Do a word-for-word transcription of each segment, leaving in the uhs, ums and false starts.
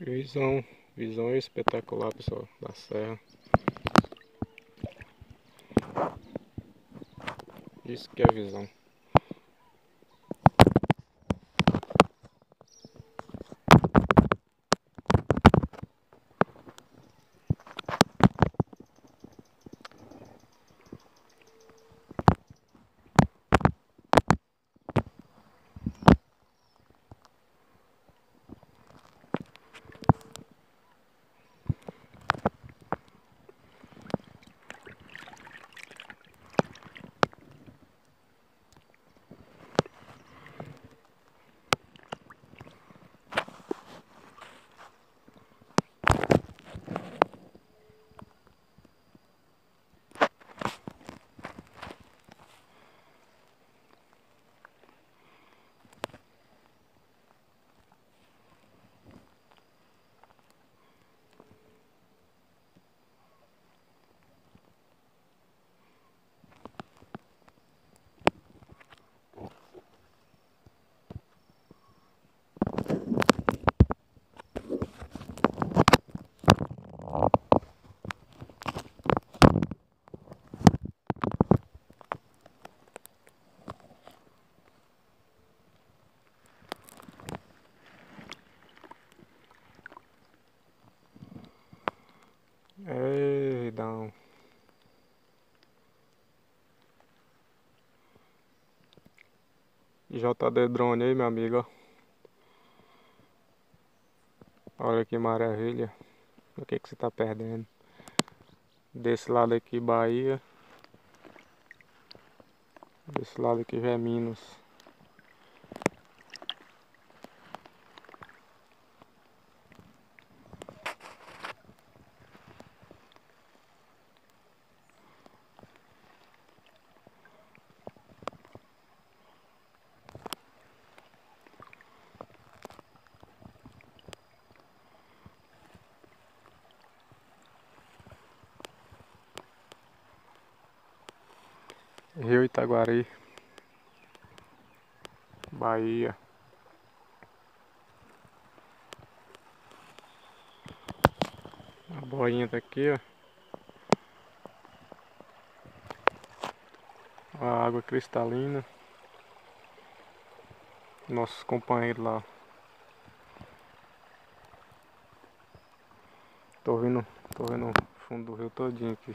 Visão, visão espetacular, pessoal, da serra. Isso que é visão. Ei, vidão. J D Drone aí, meu amigo, ó. Olha que maravilha. O que que você tá perdendo? Desse lado aqui, Bahia. Desse lado aqui já é Minas. Rio Itaguari, Bahia. A boinha tá aqui, ó. A água cristalina. Nossos companheiros lá. Tô vendo, tô vendo o fundo do rio todinho aqui.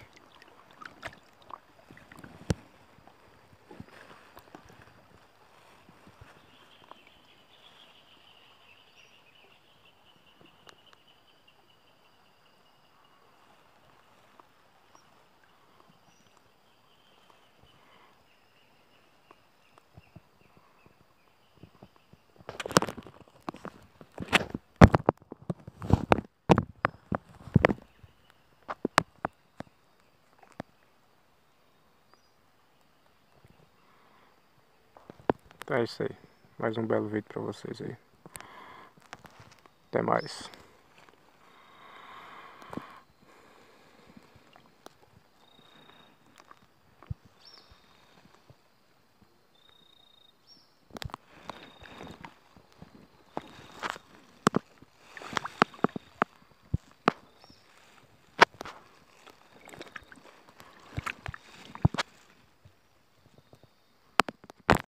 Então é isso aí. Mais um belo vídeo pra vocês aí. Até mais.